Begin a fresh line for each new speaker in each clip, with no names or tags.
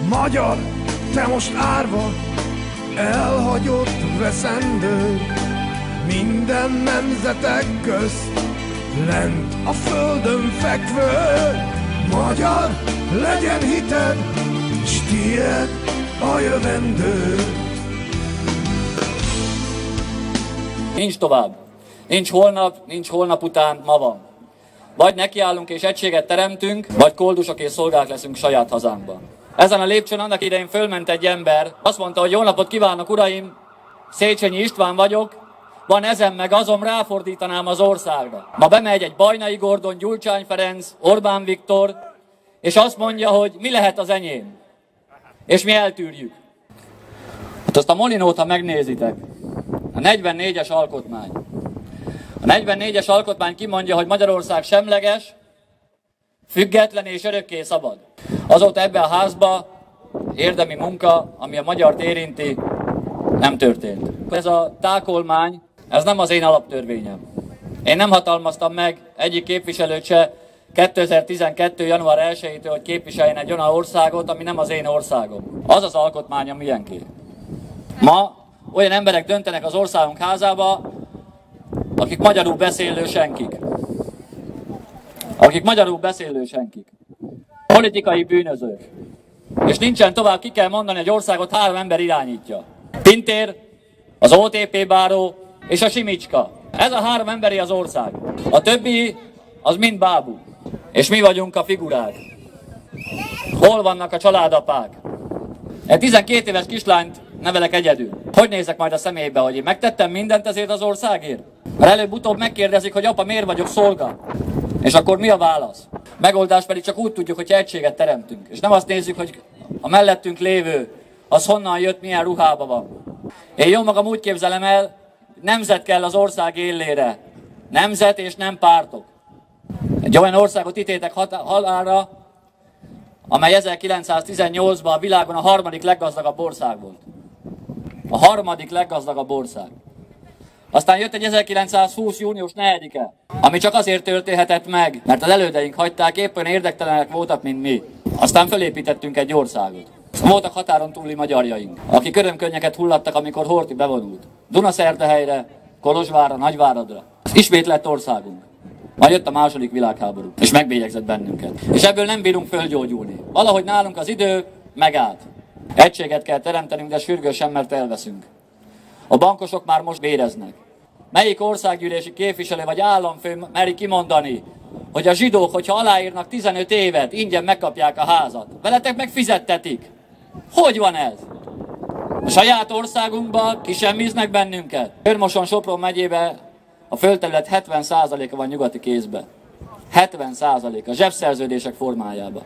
Magyar, te most árva, elhagyott, veszendő, minden nemzetek közt, lent a földön fekvő. Magyar, legyen hited, s tiéd a jövendő.
Nincs tovább. Nincs holnap, nincs holnap után, ma van. Vagy nekiállunk és egységet teremtünk, vagy koldusok és szolgák leszünk saját hazánkban. Ezen a lépcsőn annak idején fölment egy ember, azt mondta, hogy jó napot kívánok, uraim, Széchenyi István vagyok, van ezen meg azon, ráfordítanám az országra. Ma bemegy egy Bajnai Gordon, Gyurcsány Ferenc, Orbán Viktor, és azt mondja, hogy mi lehet az enyém. És mi eltűrjük. Hát azt a Molinót, ha megnézitek, a 44-es alkotmány. A 44-es alkotmány kimondja, hogy Magyarország semleges, független és örökké szabad. Azóta ebbe a házba érdemi munka, ami a magyart érinti, nem történt. Ez a tákolmány, ez nem az én alaptörvényem. Én nem hatalmaztam meg egyik képviselőt se 2012. január 1-től, hogy képviseljen egy olyan országot, ami nem az én országom. Az az alkotmány, ami ilyenké. Ma olyan emberek döntenek az országunk házába, akik magyarul beszélő senkik. Akik magyarul beszélő senkik. Politikai bűnözők. És nincsen tovább, ki kell mondani, hogy országot 3 ember irányítja. Pintér, az OTP báró és a Simicska. Ez a 3 emberi az ország. A többi az mind bábú. És mi vagyunk a figurák. Hol vannak a családapák? Egy 12 éves kislányt nevelek egyedül. Hogy nézek majd a szemébe, hogy én megtettem mindent ezért az országért? Mert előbb-utóbb megkérdezik, hogy apa, miért vagyok szolga? És akkor mi a válasz? Megoldás pedig csak úgy tudjuk, hogy egységet teremtünk. És nem azt nézzük, hogy a mellettünk lévő, az honnan jött, milyen ruhában van. Én jó magam úgy képzelem el, nemzet kell az ország élére. Nemzet és nem pártok. Egy olyan országot ítéltek halálra, amely 1918-ban a világon a 3. leggazdagabb ország volt. A 3. leggazdagabb ország. Aztán jött egy 1920. június 4-e, ami csak azért történhetett meg, mert az elődeink hagyták, éppen érdektelenek voltak, mint mi. Aztán fölépítettünk egy országot. Voltak határon túli magyarjaink, akik örömkönnyeket hullattak, amikor Horthy bevonult. Dunaszerdehelyre, Kolozsvárra, Nagyváradra. Ismét lett országunk. Majd jött a II. Világháború, és megbélyegzett bennünket. És ebből nem bírunk fölgyógyulni. Valahogy nálunk az idő megállt. Egységet kell teremtenünk, de sürgősen, mert elveszünk. A bankosok már most véreznek. Melyik országgyűlési képviselő vagy államfő meri kimondani, hogy a zsidók, hogyha aláírnak 15 évet, ingyen megkapják a házat. Veletek meg fizettetik. Hogy van ez? A saját országunkban kisemmiznek bennünket. Körmoson-Sopron megyébe a földterület 70%-a van nyugati kézbe. 70%-a zsebszerződések formájában.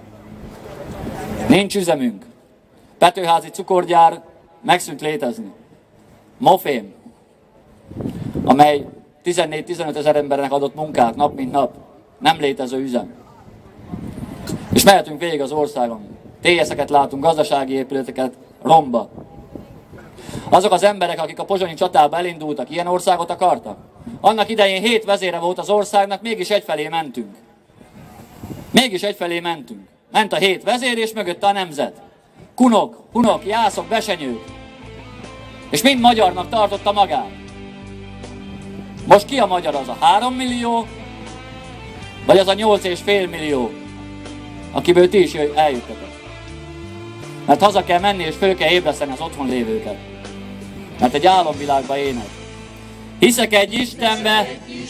Nincs üzemünk. Petőházi cukorgyár megszűnt létezni. Mofém, amely 14-15 ezer embernek adott munkát nap mint nap. Nem létező üzem. És mehetünk végig az országon. TS-eket látunk, gazdasági épületeket, romba. Azok az emberek, akik a pozsonyi csatába elindultak, ilyen országot akartak? Annak idején 7 vezére volt az országnak, mégis egyfelé mentünk. Mégis egyfelé mentünk. Ment a 7 vezér, és mögötte a nemzet. Kunok, hunok, jászok, besenyők. És mind magyarnak tartotta magát. Most ki a magyar, az a 3 millió, vagy az a 8,5 millió, akiből ti is eljöttetek? Mert haza kell menni, és föl kell ébreszteni az otthon lévőket. Mert egy álomvilágban ének. Hiszek egy Istenbe,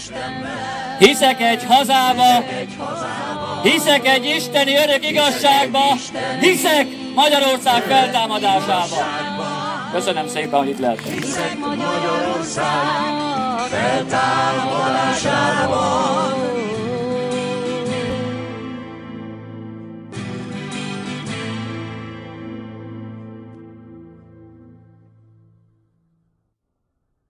hiszek egy hazába, hiszek egy isteni örök igazságba, hiszek Magyarország feltámadásába. Köszönöm szépen, hogy itt lehettem.
Hiszek Magyarország feltámadásában.